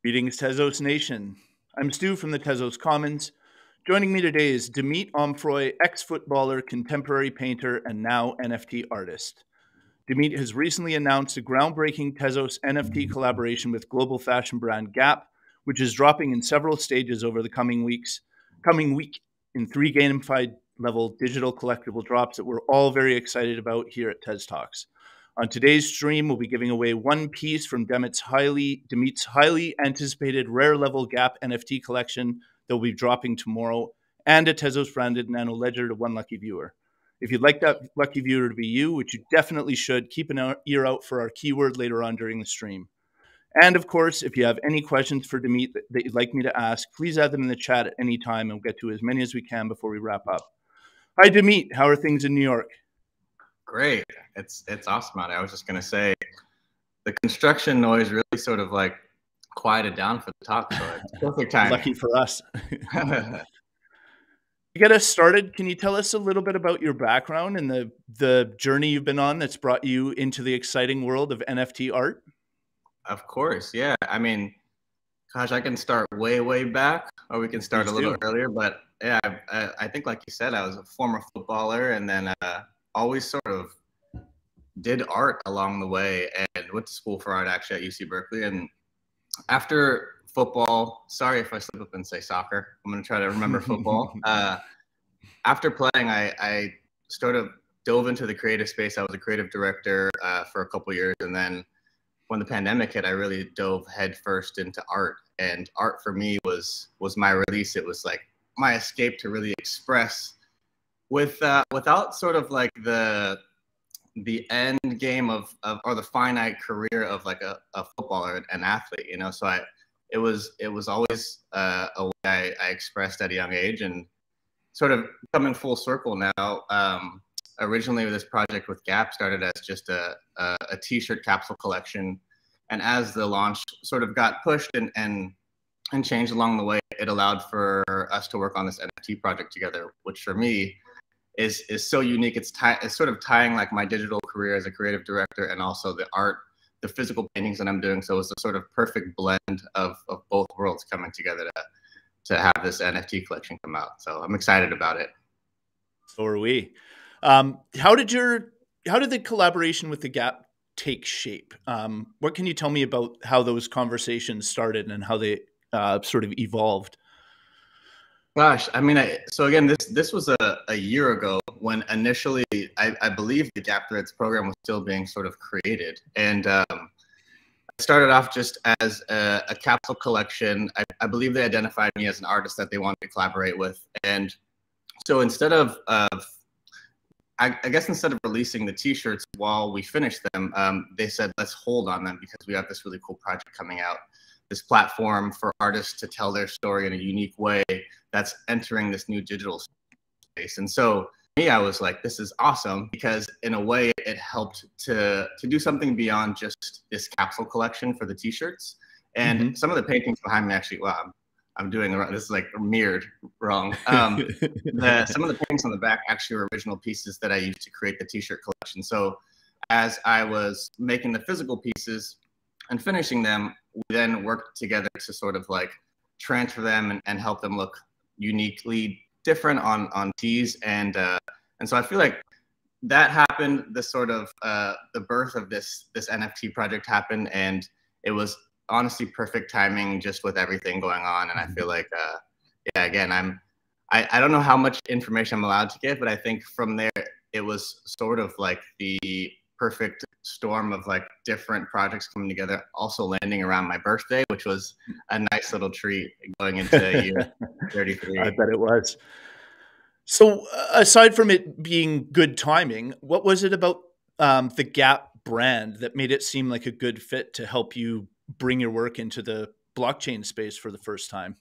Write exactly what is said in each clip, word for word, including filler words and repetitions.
Greetings, Tezos Nation. I'm Stu from the Tezos Commons. Joining me today is Demit Omphroy, ex-footballer, contemporary painter, and now N F T artist. Demit has recently announced a groundbreaking Tezos N F T collaboration with global fashion brand Gap, which is dropping in several stages over the coming weeks, coming week in three gamified level digital collectible drops that we're all very excited about here at TezTalks. On today's stream, we'll be giving away one piece from Demit's highly, Demit's highly anticipated rare level Gap N F T collection that will be dropping tomorrow, and a Tezos branded nano ledger to one lucky viewer. If you'd like that lucky viewer to be you, which you definitely should, keep an ear out for our keyword later on during the stream. And of course, if you have any questions for Demit that, that you'd like me to ask, please add them in the chat at any time, and we'll get to as many as we can before we wrap up. Hi, Demit. How are things in New York? Great. It's it's awesome out there. I was just going to say, the construction noise really sort of like quieted down for the talk, so it's perfect time. Lucky for us. To get us started, can you tell us a little bit about your background and the, the journey you've been on that's brought you into the exciting world of N F T art? Of course, yeah. I mean, gosh, I can start way, way back, or we can start Please a little do. earlier. But yeah, I, I think like you said, I was a former footballer and then uh, always sort of did art along the way and went to school for art actually at U C Berkeley. And after football, sorry if I slip up and say soccer, I'm going to try to remember football. Uh, after playing, I, I sort of dove into the creative space. I was a creative director uh, for a couple years. And then when the pandemic hit, I really dove headfirst into art. And art for me was was my release. It was like my escape to really express with uh, without sort of like the the end game of, of or the finite career of like a, a footballer, an athlete, you know. So I it was it was always uh, a way I, I expressed at a young age, and sort of coming full circle now. Um, originally, this project with Gap started as just a a, a t-shirt capsule collection, and as the launch sort of got pushed and and and changed along the way, it allowed for us to work on this N F T project together, which for me is is so unique. It's tie, it's sort of tying like my digital career as a creative director and also the art, the physical paintings that I'm doing. So it's a sort of perfect blend of of both worlds coming together to to have this N F T collection come out. So I'm excited about it. So are we. Um, how did your how did the collaboration with the Gap take shape? Um, what can you tell me about how those conversations started and how they uh, sort of evolved? Gosh, I mean, I, so again, this this was a, a year ago when initially I, I believe the Gap Threads program was still being sort of created. And um, I started off just as a, a capsule collection. I, I believe they identified me as an artist that they wanted to collaborate with. And so instead of, of I, I guess instead of releasing the t-shirts while we finished them, um, they said, let's hold on them because we have this really cool project coming out. This platform for artists to tell their story in a unique way that's entering this new digital space. And so me, I was like, this is awesome because in a way it helped to, to do something beyond just this capsule collection for the t-shirts. And mm-hmm. some of the paintings behind me actually, well, I'm, I'm doing the wrong, this is like mirrored wrong. Um, the, some of the paintings on the back actually were original pieces that I used to create the t-shirt collection. So as I was making the physical pieces and finishing them, we then worked together to sort of like transfer them and, and help them look uniquely different on on tees. And uh, and so I feel like that happened. This sort of uh, the birth of this this N F T project happened, and it was honestly perfect timing just with everything going on. And I feel like uh, yeah, again, I'm I, I don't know how much information I'm allowed to give, but I think from there it was sort of like the perfect storm of like different projects coming together, also landing around my birthday, which was a nice little treat going into year thirty-three. I bet it was. So aside from it being good timing, what was it about um, the Gap brand that made it seem like a good fit to help you bring your work into the blockchain space for the first time?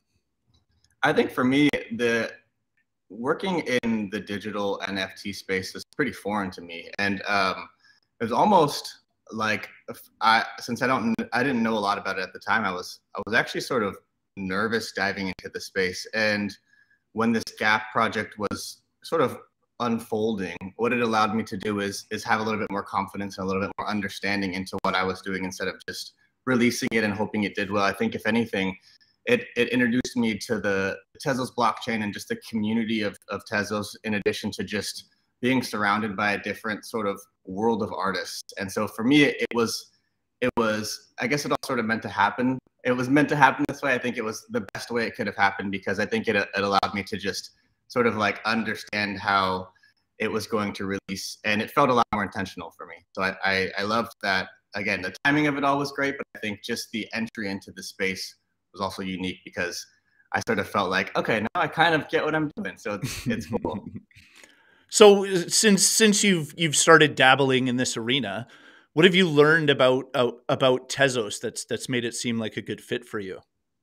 I think for me, the working in the digital N F T space is pretty foreign to me. And um, it was almost like I, since I don't, I didn't know a lot about it at the time. I was, I was actually sort of nervous diving into the space. And when this Gap project was sort of unfolding, what it allowed me to do is, is have a little bit more confidence and a little bit more understanding into what I was doing instead of just releasing it and hoping it did well. I think if anything, it, it introduced me to the Tezos blockchain and just the community of, of Tezos, in addition to just being surrounded by a different sort of world of artists. And so for me, it, it was, it was, I guess it all sort of meant to happen. It was meant to happen this way. I think it was the best way it could have happened, because I think it, it allowed me to just sort of like understand how it was going to release, and it felt a lot more intentional for me. So I, I, I loved that. Again, the timing of it all was great, but I think just the entry into the space was also unique, because I sort of felt like, okay, now I kind of get what I'm doing. So it's, it's cool. So since since you've you've started dabbling in this arena, what have you learned about uh, about Tezos that's that's made it seem like a good fit for you?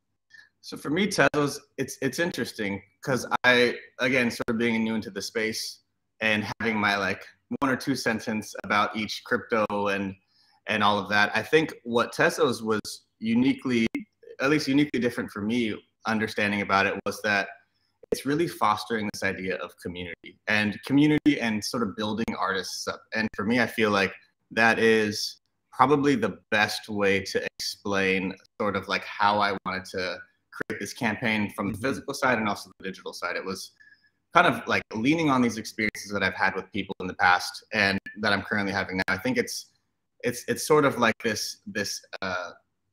So for me, Tezos, it's it's interesting because I, again, sort of being new into the space and having my like one or two sentence about each crypto and and all of that. I think what Tezos was uniquely, at least uniquely different for me, understanding about it was that it's really fostering this idea of community and community and sort of building artists up. And for me, I feel like that is probably the best way to explain sort of like how I wanted to create this campaign from the physical side and also the digital side. It was kind of like leaning on these experiences that I've had with people in the past and that I'm currently having now. I think it's it's it's sort of like this this uh,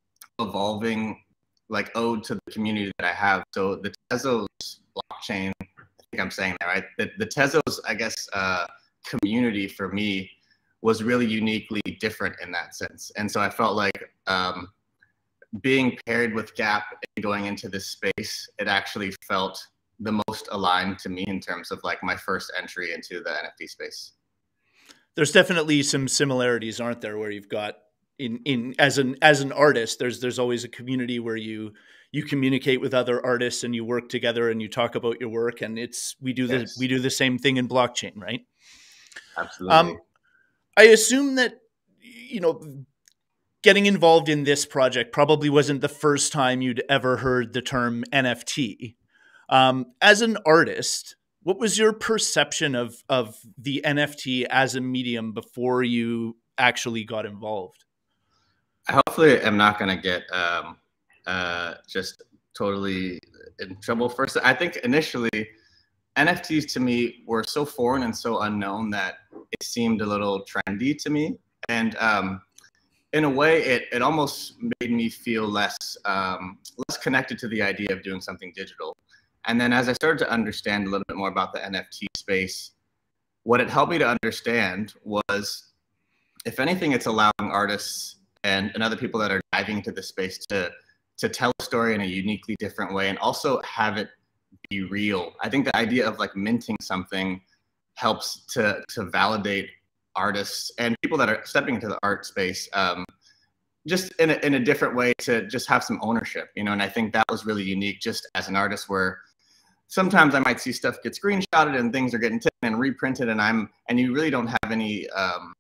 evolving like ode to the community that I have. So the Tezos blockchain, I think I'm saying that right. The, the Tezos, I guess, uh, community for me was really uniquely different in that sense. And so I felt like um, being paired with Gap and going into this space, it actually felt the most aligned to me in terms of like my first entry into the N F T space. There's definitely some similarities, aren't there, where you've got in in as an as an artist, there's there's always a community where you you communicate with other artists and you work together and you talk about your work, and it's we do the Yes. we do the same thing in blockchain, right? Absolutely. Um, I assume that, you know, getting involved in this project probably wasn't the first time you'd ever heard the term N F T. Um, as an artist, what was your perception of of the N F T as a medium before you actually got involved? Hopefully, I'm not going to get um, uh, just totally in trouble first. I think initially, N F Ts to me were so foreign and so unknown that it seemed a little trendy to me. And um, in a way, it, it almost made me feel less, um, less connected to the idea of doing something digital. And then as I started to understand a little bit more about the N F T space, what it helped me to understand was, if anything, it's allowing artists and, and other people that are diving into the space to, to tell a story in a uniquely different way and also have it be real. I think the idea of like minting something helps to, to validate artists and people that are stepping into the art space um, just in a, in a different way, to just have some ownership, you know? And I think that was really unique just as an artist, where sometimes I might see stuff get screenshotted and things are getting taken and reprinted, and I'm, and you really don't have any um,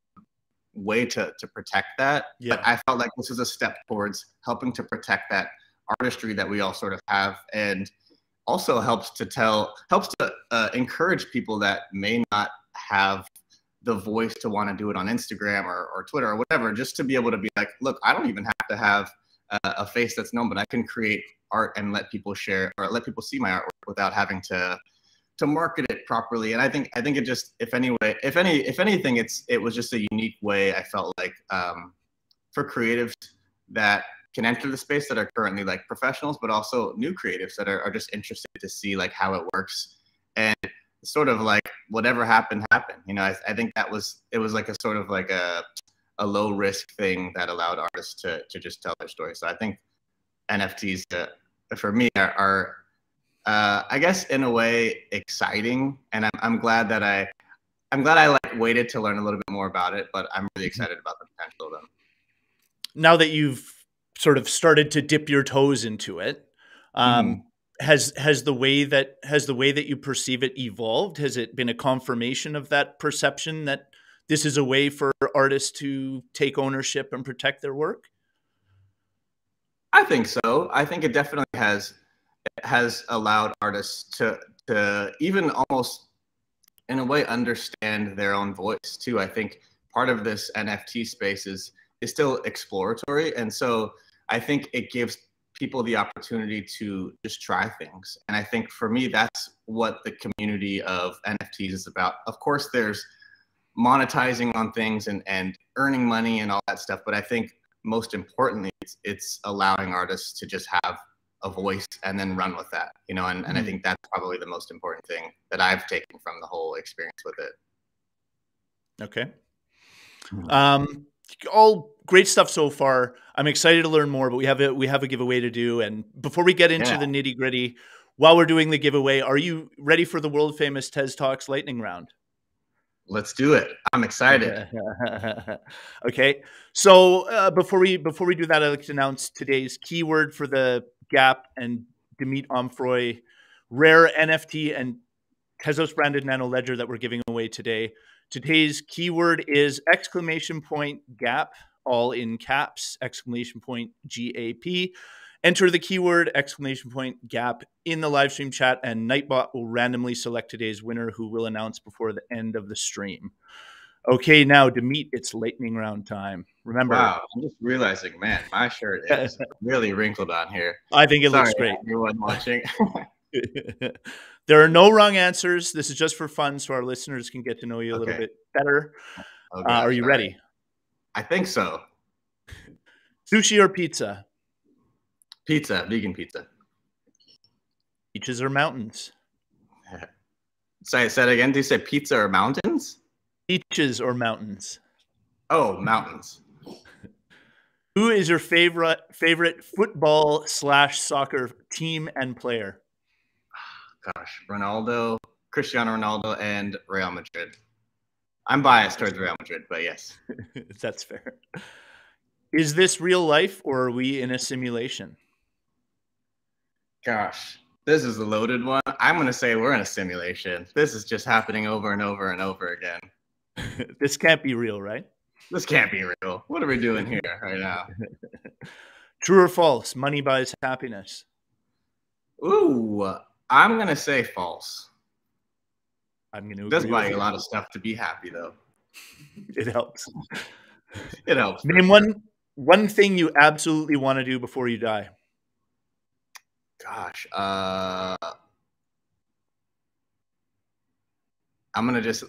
way to, to protect that. Yeah. But I felt like this was a step towards helping to protect that artistry that we all sort of have, and also helps to tell, helps to uh, encourage people that may not have the voice to want to do it on Instagram or, or Twitter or whatever, just to be able to be like, look, I don't even have to have a, a face that's known, but I can create art and let people share or let people see my artwork without having to to market it properly. And I think I think it just, if any way, if any if anything, it's it was just a unique way, I felt like, um, for creatives that can enter the space that are currently like professionals, but also new creatives that are, are just interested to see like how it works. And sort of like whatever happened, happened. You know, I, I think that was, it was like a sort of like a, a low risk thing that allowed artists to, to just tell their story. So I think N F Ts uh, for me are, are uh, I guess in a way exciting. And I'm, I'm glad that I, I'm glad I like waited to learn a little bit more about it, but I'm really excited about the potential of them. Now that you've sort of started to dip your toes into it, um, mm-hmm. Has has the way that has the way that you perceive it evolved? Has it been a confirmation of that perception that this is a way for artists to take ownership and protect their work? I think so. I think it definitely has has allowed artists to to even almost in a way understand their own voice too. I think part of this N F T space is is still exploratory. And so I think it gives people the opportunity to just try things. And I think for me, that's what the community of N F Ts is about. Of course, there's monetizing on things and, and earning money and all that stuff. But I think most importantly, it's, it's allowing artists to just have a voice and then run with that, you know, and, and mm-hmm. I think that's probably the most important thing that I've taken from the whole experience with it. Okay. Mm-hmm. Um, all great stuff so far. I'm excited to learn more, but we have a, we have a giveaway to do. And before we get into yeah. the nitty gritty, while we're doing the giveaway, are you ready for the world famous TezTalks lightning round? Let's do it. I'm excited. Okay. So uh, before we before we do that, I'd like to announce today's keyword for the Gap and Demit Omphroy rare N F T and Tezos branded nano ledger that we're giving away today. Today's keyword is exclamation point Gap, all in caps, exclamation point G A P. Enter the keyword exclamation point Gap in the live stream chat, and Nightbot will randomly select today's winner, who will announce before the end of the stream. Okay, now Demit, it's lightning round time. Remember, wow, I'm just realizing, man, my shirt is really wrinkled on here. I think it Sorry, looks great. Everyone watching. There are no wrong answers. This is just for fun, so our listeners can get to know you a okay. little bit better. Oh, gosh, uh, are you ready? Right. I think so. Sushi or pizza? Pizza, vegan pizza. Beaches or mountains? Say, say it again. Do you say pizza or mountains? Beaches or mountains? Oh, mountains. Who is your favorite favorite football slash soccer team and player? Gosh, Ronaldo, Cristiano Ronaldo, and Real Madrid. I'm biased towards Real Madrid, but yes. That's fair. Is this real life, or are we in a simulation? Gosh, this is a loaded one. I'm going to say we're in a simulation. This is just happening over and over and over again. This can't be real, right? This can't be real. What are we doing here right now? True or false? Money buys happiness. Ooh, I'm going to say false. I'm going to. It does buy you a lot of stuff to be happy, though. It helps. It helps. Name one one thing you absolutely want to do before you die. Gosh, uh, I'm gonna just.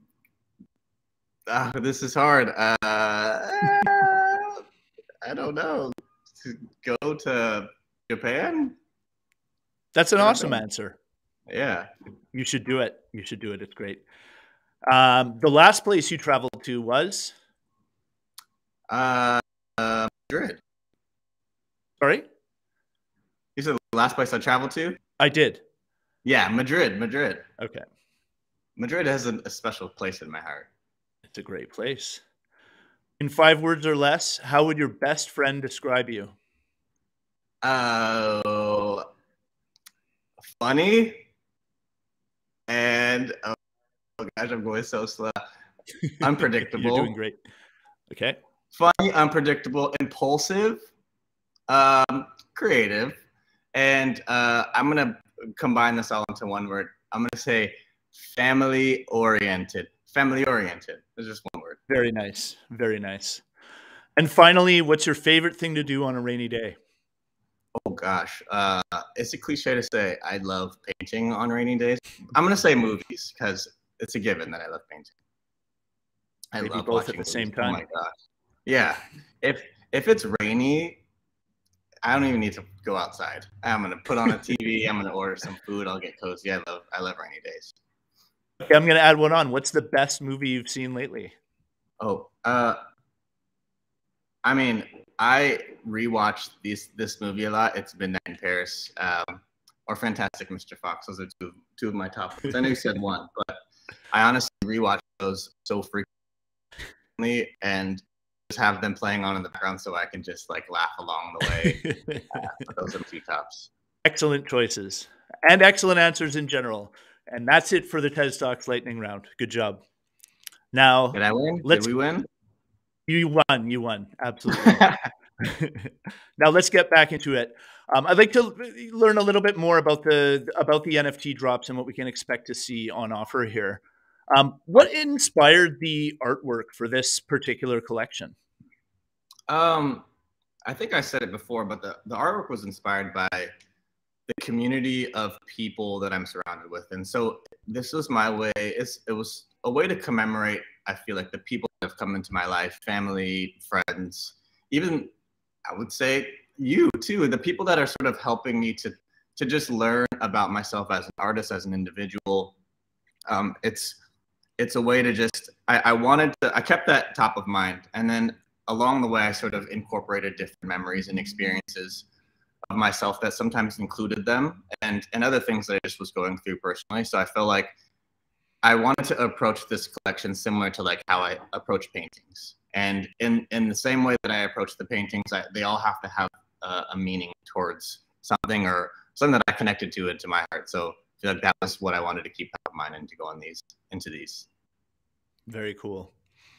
Uh, this is hard. Uh, I don't know. To go to Japan. That's an awesome know. answer. Yeah, you should do it. You should do it. It's great. Um, the last place you traveled to was? Uh, uh, Madrid. Sorry? You said the last place I traveled to? I did. Yeah, Madrid, Madrid. Okay. Madrid has a, a special place in my heart. It's a great place. In five words or less, how would your best friend describe you? Oh, uh, funny. And, oh, gosh, I'm going so slow. Unpredictable. You're doing great. Okay. Funny, unpredictable, impulsive, um, creative. And uh, I'm going to combine this all into one word. I'm going to say family-oriented. Family-oriented. It's just one word. Very nice. Very nice. And finally, what's your favorite thing to do on a rainy day? Oh, gosh. Uh, it's a cliche to say I love painting on rainy days. I'm going to say movies because it's a given that I love painting. I Maybe love both watching at the movies. same time. Oh, my gosh. Yeah. If, if it's rainy, I don't even need to go outside. I'm going to put on a T V. I'm going to order some food. I'll get cozy. I love, I love rainy days. Okay, I'm going to add one on. What's the best movie you've seen lately? Oh, uh, I mean, I rewatched these this movie a lot. It's Midnight in Paris, um, or Fantastic Mister Fox. Those are two two of my top. I know you said one, but I honestly rewatch those so frequently and just have them playing on in the background so I can just like laugh along the way. uh, those are the two tops. Excellent choices and excellent answers in general. And that's it for the TezTalks lightning round. Good job. Now, did I win? Let's, did we win? You won. You won. Absolutely. Now let's get back into it. Um, I'd like to learn a little bit more about the about the N F T drops and what we can expect to see on offer here. Um, what inspired the artwork for this particular collection? Um, I think I said it before, but the, the artwork was inspired by the community of people that I'm surrounded with. And so this was my way. It's, it was a way to commemorate, I feel like, the people that have come into my life, family, friends, even I would say you too, the people that are sort of helping me to, to just learn about myself as an artist, as an individual. Um, it's, it's a way to just, I, I wanted to, I kept that top of mind. And then along the way, I sort of incorporated different memories and experiences of myself that sometimes included them, and, and other things that I just was going through personally. So I felt like I wanted to approach this collection similar to like how I approach paintings. And in, in the same way that I approach the paintings, I, they all have to have uh, a meaning towards something or something that I connected to into my heart. So I feel like that was what I wanted to keep top of mind and to go on these, into these. Very cool.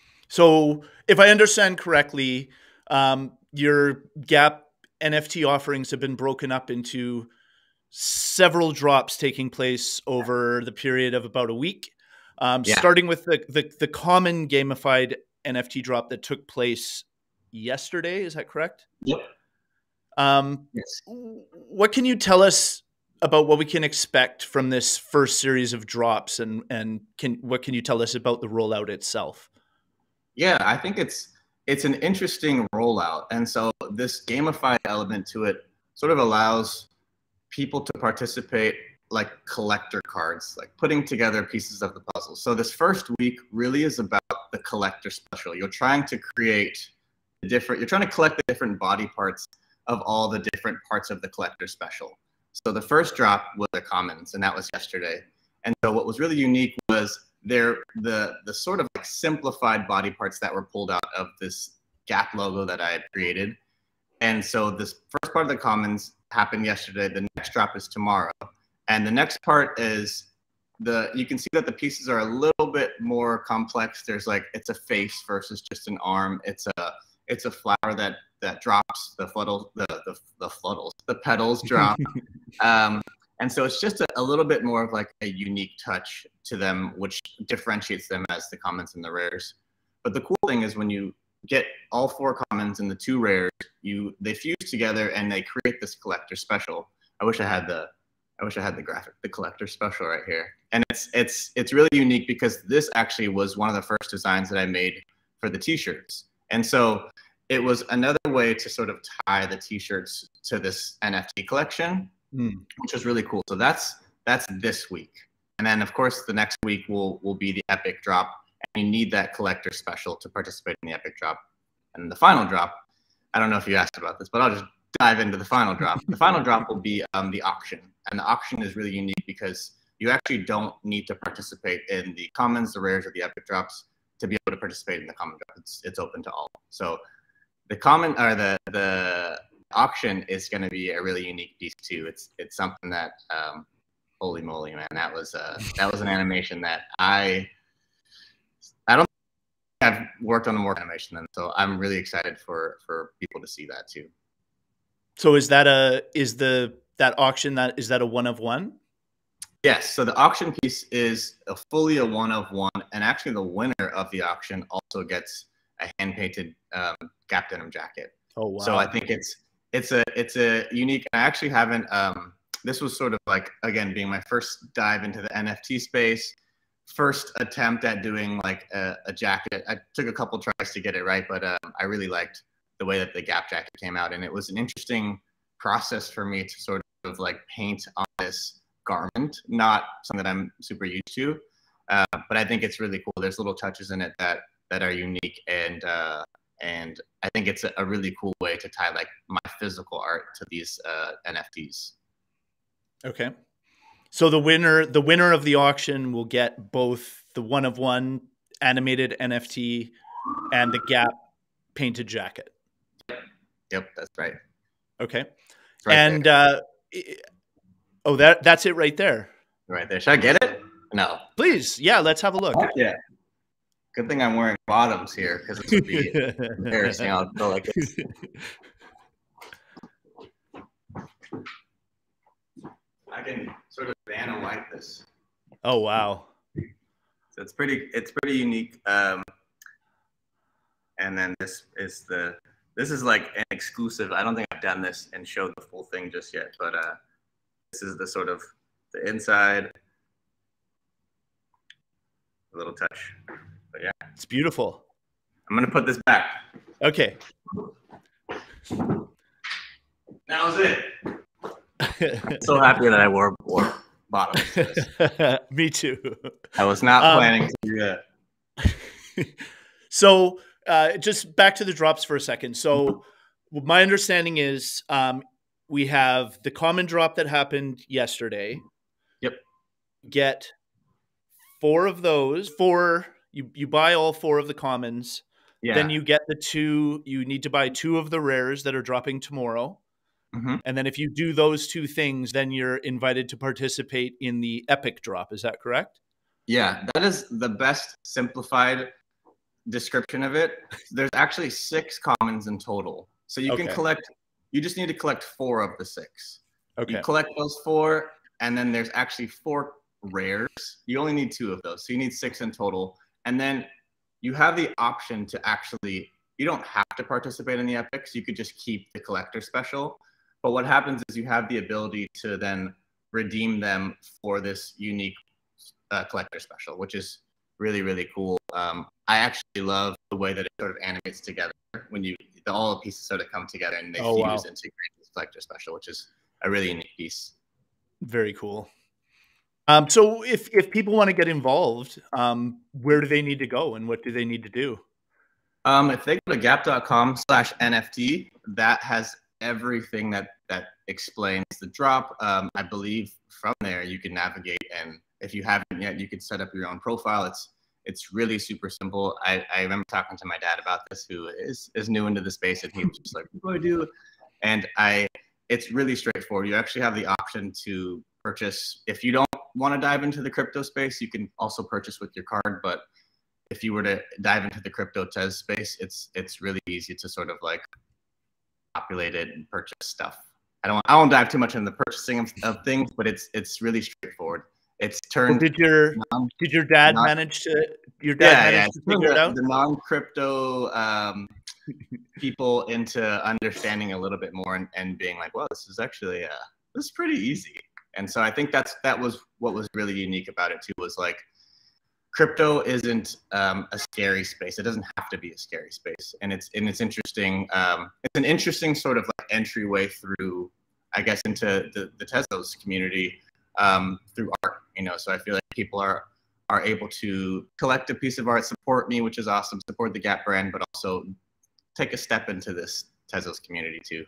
So if I understand correctly, um, your Gap N F T offerings have been broken up into several drops taking place over the period of about a week, um, Yeah. starting with the, the, the common gamified N F T drop that took place yesterday. Is that correct? Yep. Um, yes. What can you tell us about what we can expect from this first series of drops, and, and can, what can you tell us about the rollout itself? Yeah, I think it's it's an interesting rollout. And so this gamified element to it sort of allows people to participate like collector cards, like putting together pieces of the puzzle. So this first week really is about the collector special. You're trying to create the different, you're trying to collect the different body parts of all the different parts of the collector special. So the first drop was the commons, and that was yesterday. And so what was really unique was there the the sort of like simplified body parts that were pulled out of this Gap logo that I had created. And so this first part of the commons happened yesterday. The next drop is tomorrow. And the next part is the, you can see that the pieces are a little bit more complex. There's like, it's a face versus just an arm. It's a, it's a flower that, that drops the fluddles, the, the, the fluddles, the petals drop. um, and so it's just a, a little bit more of like a unique touch to them, which differentiates them as the commons and the rares. But the cool thing is when you get all four commons and the two rares, you they fuse together and they create this collector special. I wish I had the I wish I had the graphic, the collector special right here. And it's it's it's really unique because this actually was one of the first designs that I made for the t-shirts. And so it was another way to sort of tie the t-shirts to this N F T collection, mm. which was really cool. So that's that's this week. And then of course the next week will will be the epic drop. And you need that collector special to participate in the epic drop. And the final drop, I don't know if you asked about this, but I'll just dive into the final drop. The final drop will be um, the auction. And the auction is really unique because you actually don't need to participate in the commons, the rares, or the epic drops to be able to participate in the common drop. It's, it's open to all. So the common or the, the auction is going to be a really unique piece too. It's, it's something that, um, holy moly, man, that was, uh, that was an animation that I, I don't think I've worked on more animation than, so I'm really excited for for people to see that too. So is that a is the that auction that is that a one of one? Yes. So the auction piece is a fully a one of one, and actually the winner of the auction also gets a hand painted um, Gap denim jacket. Oh wow! So I think it's it's a it's a unique. I actually haven't. Um, this was sort of like, again, being my first dive into the N F T space. First attempt at doing like a, a jacket. I took a couple tries to get it right, but um, I really liked the way that the Gap jacket came out. And it was an interesting process for me to sort of like paint on this garment, not something that I'm super used to. Uh, but I think it's really cool. There's little touches in it that, that are unique. And, uh, and I think it's a, a really cool way to tie like my physical art to these uh, N F Ts. Okay. So the winner, the winner of the auction will get both the one of one animated N F T and the Gap painted jacket. Yep, that's right. Okay. Right and uh, oh, that that's it right there. Right there. Should I get it? No. Please, yeah. Let's have a look. Yeah. Good thing I'm wearing bottoms here because it would be embarrassing. I'll feel like it's. I can sort of Vanna White this. Oh wow! So it's pretty. It's pretty unique. Um, and then this is the this is like an exclusive. I don't think I've done this and showed the full thing just yet, but uh, this is the sort of the inside. A little touch, but yeah, it's beautiful. I'm gonna put this back. Okay. That was it. I'm so happy that I wore wore bottoms. To this. Me too. I was not Um, planning to do that. So uh, just back to the drops for a second. So my understanding is um, we have the common drop that happened yesterday. Yep. Get four of those. Four. You you buy all four of the commons. Yeah. Then you get the two. You need to buy two of the rares that are dropping tomorrow. Mm-hmm. And then if you do those two things, then you're invited to participate in the epic drop. Is that correct? Yeah, that is the best simplified description of it. There's actually six commons in total. So you Okay. can collect, you just need to collect four of the six. Okay. You collect those four, and then there's actually four rares. You only need two of those. So you need six in total. And then you have the option to actually, you don't have to participate in the epics. You could just keep the collector special. But what happens is you have the ability to then redeem them for this unique uh, collector special, which is really, really cool. Um, I actually love the way that it sort of animates together when you, the, all the pieces sort of come together and they Oh, fuse wow. into this collector special, which is a really unique piece. Very cool. Um, so if, if people want to get involved, um, where do they need to go and what do they need to do? Um, if they go to gap.com slash NFT, that has everything that, that explains the drop. Um, I believe from there you can navigate, and if you haven't yet, you could set up your own profile. It's it's really super simple. I, I remember talking to my dad about this, who is, is new into the space, and he was just like, what do I do? And I, it's really straightforward. You actually have the option to purchase. If you don't want to dive into the crypto space, you can also purchase with your card. But if you were to dive into the crypto Tez space, it's it's really easy to sort of like populate it and purchase stuff. I don't I won't dive too much into the purchasing of, of things, but it's it's really straightforward. It's turned. Well, did your non, did your dad non, manage to your dad yeah, manage yeah. to figure the, it out? The non-crypto um, people into understanding a little bit more and, and being like, well, this is actually uh, this is pretty easy. And so I think that's that was what was really unique about it too, was like crypto isn't um, a scary space. It doesn't have to be a scary space, and it's and it's interesting. Um, it's an interesting sort of like entryway through, I guess, into the the Tezos community um, through art. You know, so I feel like people are are able to collect a piece of art, support me, which is awesome, support the Gap brand, but also take a step into this Tezos community too.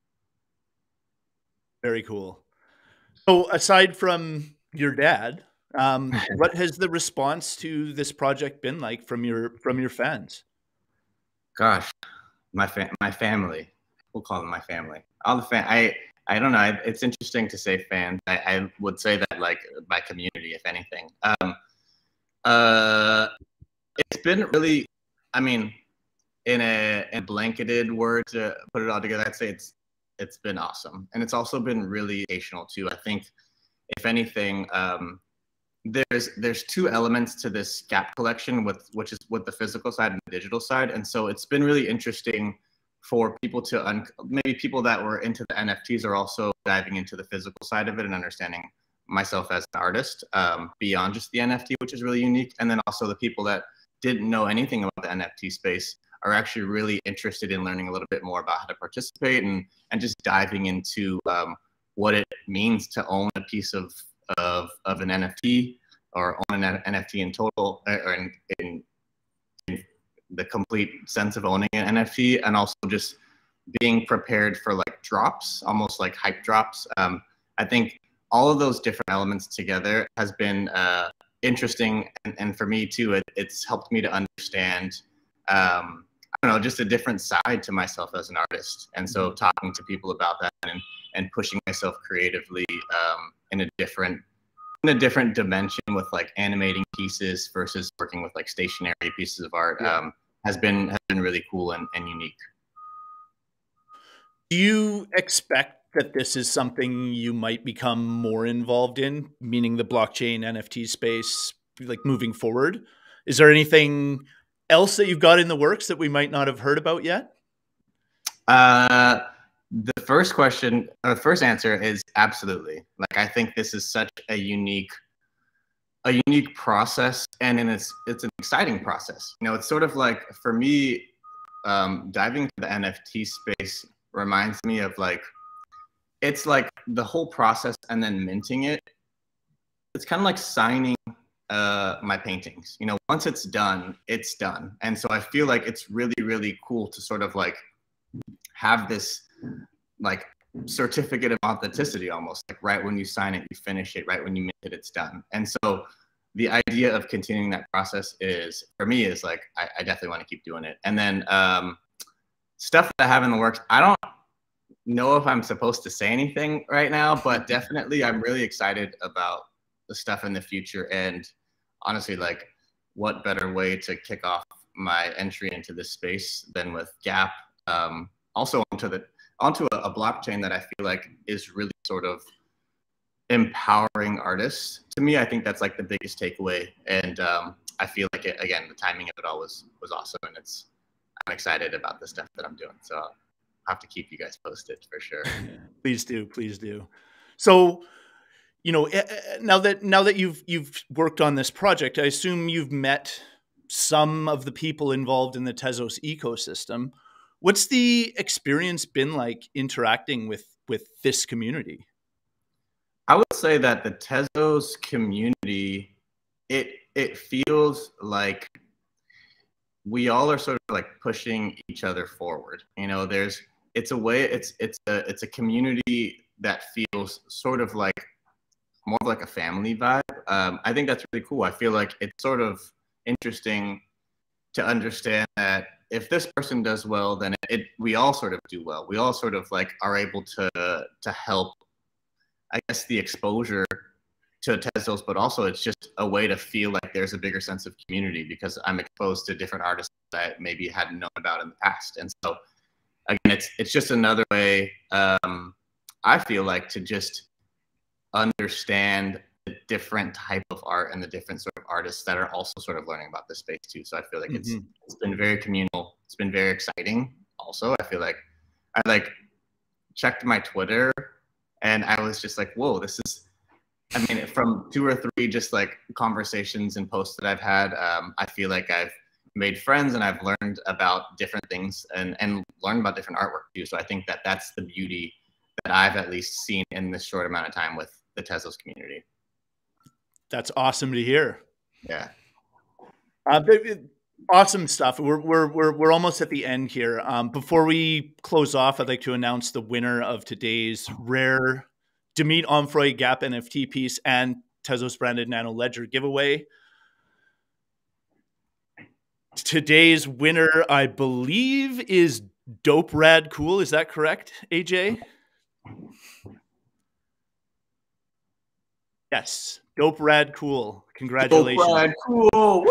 Very cool. So aside from your dad, um, what has the response to this project been like from your from your fans? Gosh, my fa my family. We'll call them my family. All the fan. I I don't know. It's interesting to say fans. I, I would say that like my community, if anything. Um, uh, it's been really. I mean, in a, a blanketed word to put it all together, I'd say it's it's been awesome, and it's also been really educational too. I think, if anything, um, there's there's two elements to this Gap collection, with which is with the physical side and the digital side, and so it's been really interesting for people to un maybe people that were into the N F Ts are also diving into the physical side of it and understanding myself as an artist um, beyond just the N F T, which is really unique, and then also the people that didn't know anything about the N F T space are actually really interested in learning a little bit more about how to participate and and just diving into um, what it means to own a piece of of, of an N F T or own an N F T in total, or in, in, in the complete sense of owning an N F T, and also just being prepared for like drops, almost like hype drops. Um, I think all of those different elements together has been uh, interesting, and, and for me too, it, it's helped me to understand um, I don't know, just a different side to myself as an artist. And so talking to people about that and, and pushing myself creatively um, in a different in a different dimension with like animating pieces versus working with like stationary pieces of art Yeah. um, has been has been really cool and, and unique. Do you expect that this is something you might become more involved in, meaning the blockchain N F T space, like moving forward? Is there anything else that you've got in the works that we might not have heard about yet? Uh, the first question, or the first answer is absolutely. Like, I think this is such a unique, a unique process, and in it's it's an exciting process. You know, it's sort of like, for me, um, diving into the N F T space reminds me of like, it's like the whole process and then minting it. It's kind of like signing uh, my paintings. You know, once it's done, it's done. And so I feel like it's really, really cool to sort of like have this like certificate of authenticity, almost like right when you sign it, you finish it, right when you mint it, it's done. And so the idea of continuing that process is, for me, is like, I, I definitely want to keep doing it. And then um, stuff that I have in the works, I don't know if I'm supposed to say anything right now, but definitely I'm really excited about the stuff in the future. And honestly, like, what better way to kick off my entry into this space than with Gap, um, also onto the onto a, a blockchain that I feel like is really sort of empowering artists. To me, I think that's like the biggest takeaway. And um, I feel like, it, again, the timing of it all was, was awesome. And it's, I'm excited about the stuff that I'm doing. So I'll have to keep you guys posted for sure. Please do. Please do. So, you know, now that, now that you've, you've worked on this project, I assume you've met some of the people involved in the Tezos ecosystem. What's the experience been like interacting with, with this community? I would say that the Tezos community, it it feels like we all are sort of like pushing each other forward. You know, there's it's a way it's it's a it's a community that feels sort of like more of like a family vibe. Um, I think that's really cool. I feel like it's sort of interesting to understand that if this person does well, then it, it we all sort of do well. We all sort of like are able to to help, I guess, the exposure to Tezos, but also it's just a way to feel like there's a bigger sense of community because I'm exposed to different artists that I maybe hadn't known about in the past. And so again, it's it's just another way, um, I feel like, to just understand the different type of art and the different sort of artists that are also sort of learning about this space too. So I feel like mm-hmm. it's it's been very communal. It's been very exciting. Also, I feel like I like checked my Twitter and I was just like, whoa, this is, I mean, from two or three just like conversations and posts that I've had, um, I feel like I've made friends and I've learned about different things and, and learned about different artwork too. So I think that that's the beauty that I've at least seen in this short amount of time with the Tezos community. That's awesome to hear. Yeah. Uh, awesome stuff. We're, we're, we're, we're almost at the end here. Um, before we close off, I'd like to announce the winner of today's rare Demit Omphroy Gap N F T piece and Tezos branded Nano Ledger giveaway. Today's winner, I believe, is Dope Rad Cool. Is that correct, A J? Yes. Dope Rad Cool. Congratulations. Dope Rad Cool.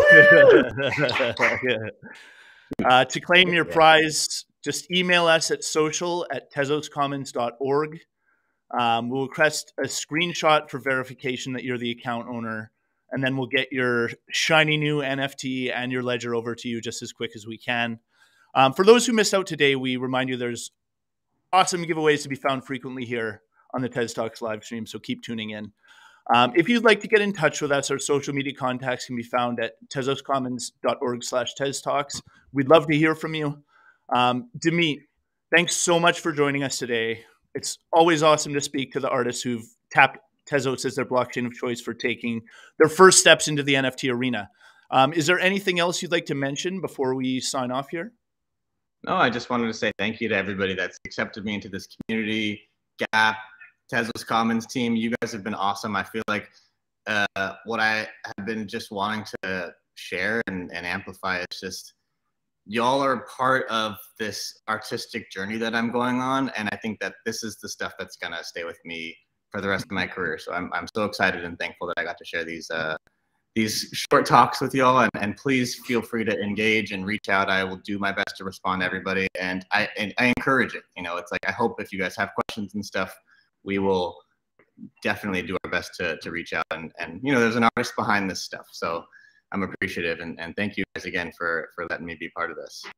uh, to claim your prize, just email us at social at tezos commons dot org. Um, we'll request a screenshot for verification that you're the account owner, and then we'll get your shiny new N F T and your ledger over to you just as quick as we can. Um, for those who missed out today, we remind you there's awesome giveaways to be found frequently here on the TezTalks live stream, so keep tuning in. Um, if you'd like to get in touch with us, our social media contacts can be found at tezos commons dot org slash TezTalks. We'd love to hear from you. Um, Demit, thanks so much for joining us today. It's always awesome to speak to the artists who've tapped Tezos as their blockchain of choice for taking their first steps into the N F T arena. Um, is there anything else you'd like to mention before we sign off here? No, I just wanted to say thank you to everybody that's accepted me into this community. Gap, Tezos Commons team, you guys have been awesome. I feel like uh, what I have been just wanting to share and, and amplify is just, y'all are part of this artistic journey that I'm going on. And I think that this is the stuff that's going to stay with me for the rest of my career. So I'm, I'm so excited and thankful that I got to share these, uh, these short talks with y'all. And, and please feel free to engage and reach out. I will do my best to respond to everybody. And I, and I encourage it. You know, it's like, I hope if you guys have questions and stuff, we will definitely do our best to, to reach out. And, and, you know, there's an artist behind this stuff. So I'm appreciative, and, and thank you guys again for, for letting me be part of this.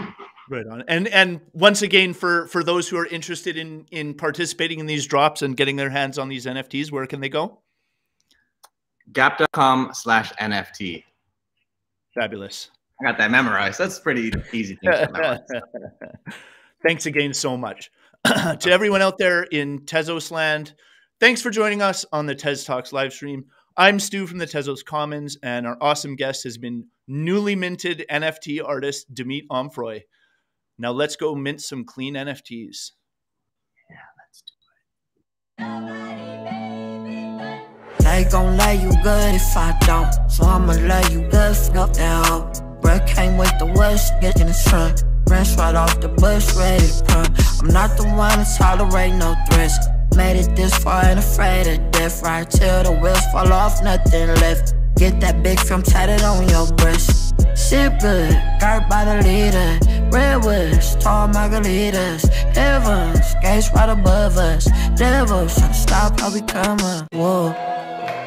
Right on. And and once again, for for those who are interested in in participating in these drops and getting their hands on these N F Ts, where can they go? gap dot com slash N F T. Fabulous. I got that memorized. That's pretty easy thing to memorize. Thanks again so much. To everyone out there in Tezos land, thanks for joining us on the TezTalks live stream. I'm Stu from the Tezos Commons, and our awesome guest has been newly minted N F T artist Demit Omphroy. Now let's go mint some clean N F Ts. Yeah, let's do it. They gon' lay you good if I don't, so I'ma lay you good, fuck that hoe. Bread came with the west, get in the trunk. Branch right off the bush, ready to pump. I'm not the one to tolerate no threats. Made it this far, ain't afraid of death. Right till the wheels fall off, nothing left. Get that big film tatted on your breast. Shit good, got by the leader. Redwoods, tall margaritas. Heavens, gates right above us. Devils tryna stop how we come up. Whoa.